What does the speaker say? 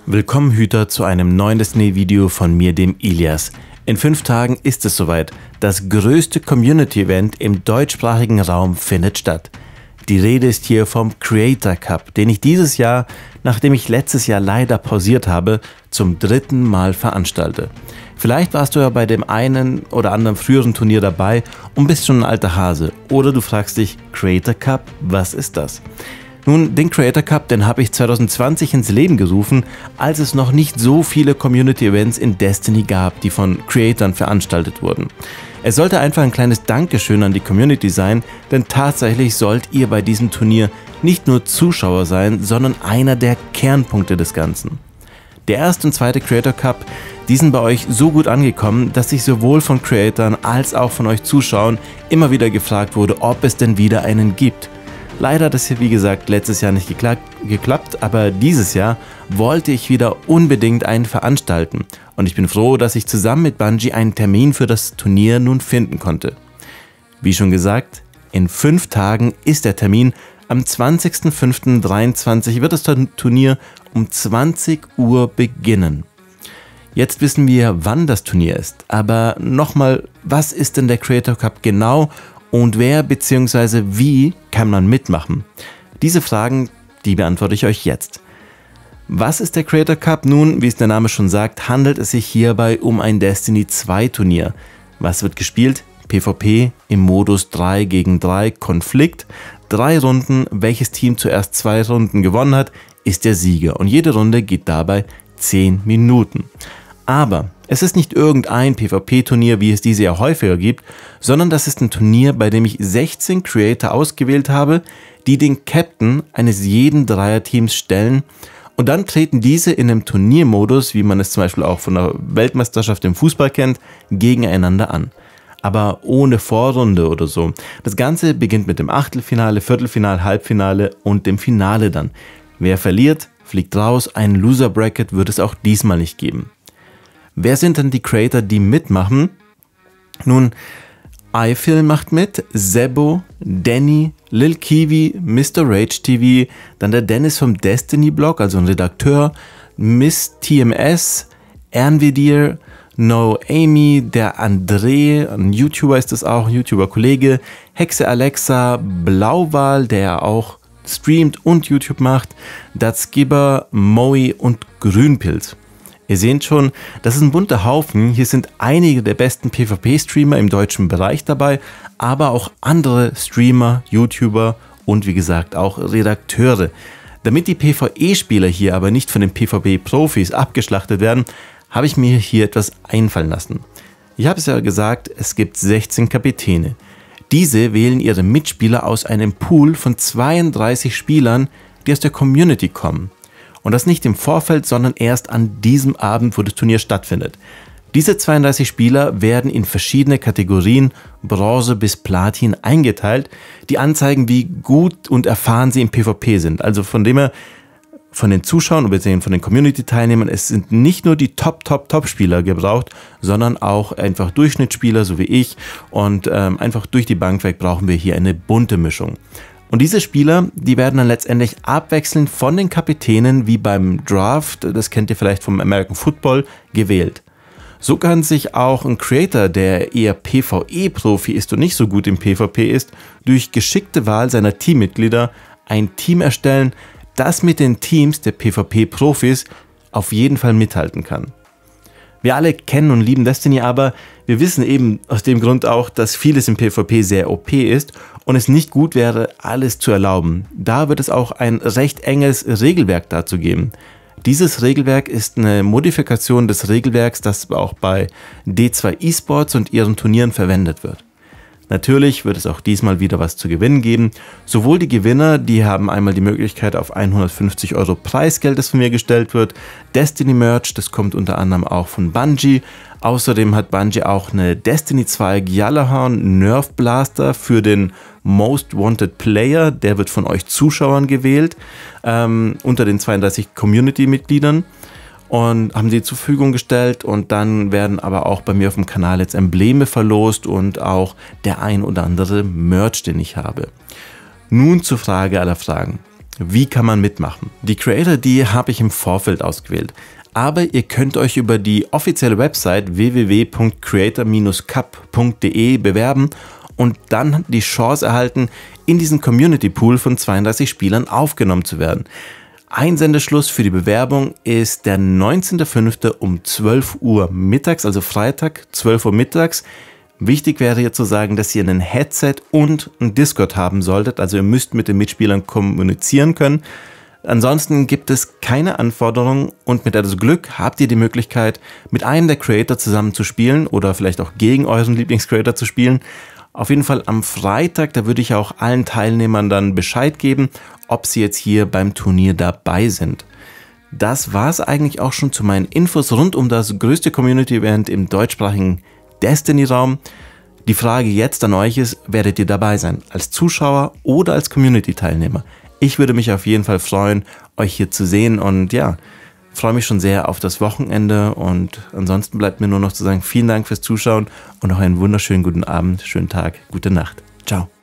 Willkommen Hüter zu einem neuen Destiny-Video von mir, dem Ilias. In 5 Tagen ist es soweit. Das größte Community-Event im deutschsprachigen Raum findet statt. Die Rede ist hier vom Creator Cup, den ich dieses Jahr, nachdem ich letztes Jahr leider pausiert habe, zum 3. Mal veranstalte. Vielleicht warst du ja bei dem einen oder anderen früheren Turnier dabei und bist schon ein alter Hase. Oder du fragst dich, Creator Cup, was ist das? Nun, den Creator Cup, den habe ich 2020 ins Leben gerufen, als es noch nicht so viele Community-Events in Destiny gab, die von Creatoren veranstaltet wurden. Es sollte einfach ein kleines Dankeschön an die Community sein, denn tatsächlich sollt ihr bei diesem Turnier nicht nur Zuschauer sein, sondern einer der Kernpunkte des Ganzen. Der erste und zweite Creator Cup, die sind bei euch so gut angekommen, dass ich sowohl von Creatoren als auch von euch Zuschauern immer wieder gefragt wurde, ob es denn wieder einen gibt. Leider hat es hier wie gesagt letztes Jahr nicht geklappt, aber dieses Jahr wollte ich wieder unbedingt einen veranstalten und ich bin froh, dass ich zusammen mit Bungie einen Termin für das Turnier nun finden konnte. Wie schon gesagt, in 5 Tagen ist der Termin. Am 20.05.23 wird das Turnier um 20 Uhr beginnen. Jetzt wissen wir, wann das Turnier ist, aber nochmal, was ist denn der Creator Cup genau? Und wer bzw. wie kann man mitmachen? Diese Fragen, die beantworte ich euch jetzt. Was ist der Creator Cup? Nun, wie es der Name schon sagt, handelt es sich hierbei um ein Destiny 2 Turnier. Was wird gespielt? PvP im Modus 3 gegen 3 Konflikt. 3 Runden, welches Team zuerst 2 Runden gewonnen hat, ist der Sieger. Und jede Runde geht dabei 10 Minuten. Aber es ist nicht irgendein PvP-Turnier, wie es diese ja häufiger gibt, sondern das ist ein Turnier, bei dem ich 16 Creator ausgewählt habe, die den Captain eines jeden Dreierteams stellen und dann treten diese in einem Turniermodus, wie man es zum Beispiel auch von der Weltmeisterschaft im Fußball kennt, gegeneinander an. Aber ohne Vorrunde oder so. Das Ganze beginnt mit dem Achtelfinale, Viertelfinale, Halbfinale und dem Finale dann. Wer verliert, fliegt raus, ein Loser-Bracket wird es auch diesmal nicht geben. Wer sind denn die Creator, die mitmachen? Nun, iPhil macht mit, Sebo, Danny, Lil Kiwi, Mr. Rage TV, dann der Dennis vom Destiny Blog, also ein Redakteur, Miss TMS, Ernvidir, No Amy, der André, ein YouTuber ist das auch, ein YouTuber-Kollege, Hexe Alexa, Blauwal, der auch streamt und YouTube macht, Datskibber, Moe und Grünpilz. Ihr seht schon, das ist ein bunter Haufen. Hier sind einige der besten PvP-Streamer im deutschen Bereich dabei, aber auch andere Streamer, YouTuber und wie gesagt auch Redakteure. Damit die PvE-Spieler hier aber nicht von den PvP-Profis abgeschlachtet werden, habe ich mir hier etwas einfallen lassen. Ich habe es ja gesagt, es gibt 16 Kapitäne. Diese wählen ihre Mitspieler aus einem Pool von 32 Spielern, die aus der Community kommen. Und das nicht im Vorfeld, sondern erst an diesem Abend, wo das Turnier stattfindet. Diese 32 Spieler werden in verschiedene Kategorien, Bronze bis Platin, eingeteilt, die anzeigen, wie gut und erfahren sie im PvP sind. Also von dem her, von den Zuschauern bzw. von den Community-Teilnehmern, es sind nicht nur die Top-Spieler gebraucht, sondern auch einfach Durchschnittsspieler, so wie ich. Und einfach durch die Bank weg brauchen wir hier eine bunte Mischung. Und diese Spieler, die werden dann letztendlich abwechselnd von den Kapitänen wie beim Draft, das kennt ihr vielleicht vom American Football, gewählt. So kann sich auch ein Creator, der eher PvE-Profi ist und nicht so gut im PvP ist, durch geschickte Wahl seiner Teammitglieder ein Team erstellen, das mit den Teams der PvP-Profis auf jeden Fall mithalten kann. Wir alle kennen und lieben Destiny, aber wir wissen eben aus dem Grund auch, dass vieles im PvP sehr OP ist und es nicht gut wäre, alles zu erlauben. Da wird es auch ein recht enges Regelwerk dazu geben. Dieses Regelwerk ist eine Modifikation des Regelwerks, das auch bei D2 Esports und ihren Turnieren verwendet wird. Natürlich wird es auch diesmal wieder was zu gewinnen geben. Sowohl die Gewinner, die haben einmal die Möglichkeit auf 150 € Preisgeld, das von mir gestellt wird. Destiny Merch, das kommt unter anderem auch von Bungie. Außerdem hat Bungie auch eine Destiny 2 Gjallarhorn Nerf Blaster für den Most Wanted Player. Der wird von euch Zuschauern gewählt, unter den 32 Community-Mitgliedern. Und haben sie zur Verfügung gestellt und dann werden aber auch bei mir auf dem Kanal jetzt Embleme verlost und auch der ein oder andere Merch, den ich habe. Nun zur Frage aller Fragen. Wie kann man mitmachen? Die Creator, die habe ich im Vorfeld ausgewählt. Aber ihr könnt euch über die offizielle Website www.creator-cup.de bewerben und dann die Chance erhalten, in diesen Community Pool von 32 Spielern aufgenommen zu werden. Einsendeschluss für die Bewerbung ist der 19.05. um 12 Uhr mittags, also Freitag, 12 Uhr mittags. Wichtig wäre hier zu sagen, dass ihr ein Headset und ein Discord haben solltet, also ihr müsst mit den Mitspielern kommunizieren können. Ansonsten gibt es keine Anforderungen und mit etwas Glück habt ihr die Möglichkeit, mit einem der Creator zusammen zu spielen oder vielleicht auch gegen euren Lieblingscreator zu spielen. Auf jeden Fall am Freitag, da würde ich auch allen Teilnehmern dann Bescheid geben, ob sie jetzt hier beim Turnier dabei sind. Das war es eigentlich auch schon zu meinen Infos rund um das größte Community-Event im deutschsprachigen Destiny-Raum. Die Frage jetzt an euch ist, werdet ihr dabei sein? Als Zuschauer oder als Community-Teilnehmer? Ich würde mich auf jeden Fall freuen, euch hier zu sehen und ja, freue mich schon sehr auf das Wochenende und ansonsten bleibt mir nur noch zu sagen, vielen Dank fürs Zuschauen und noch einen wunderschönen guten Abend, schönen Tag, gute Nacht. Ciao.